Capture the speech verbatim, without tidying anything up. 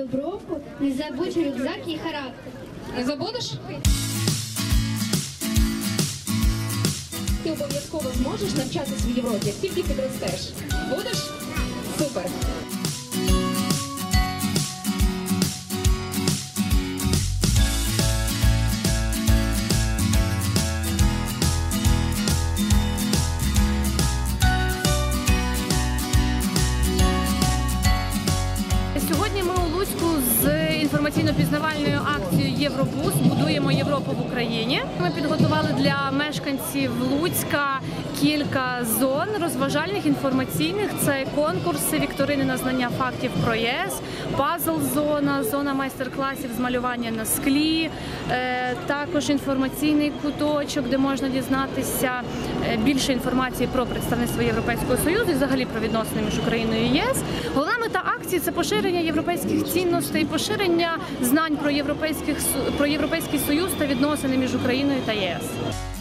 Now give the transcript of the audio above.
Європу, не забудь рюкзак і характер. Не забудеш? Ти обов'язково зможеш навчатись в Європі, як тільки підростеш. Будеш? Супер! Сьогодні ми у Луцьку з інформаційно-пізнавальною акцією «Євробус. Будуємо Європу в Україні». Ми підготували для мешканців Луцька кілька зон розважальних, інформаційних. Це конкурси, вікторини на знання фактів про ЄС, пазл-зона, зона майстер-класів з малювання на склі, також інформаційний куточок, де можна дізнатися більше інформації про представництво Європейського Союзу і взагалі про відносини між Україною і ЄС. Головна мета акції – це поширення європейських цінностей, поширення знань про Європейських, про Європейський Союз та відносини між Україною та ЄС.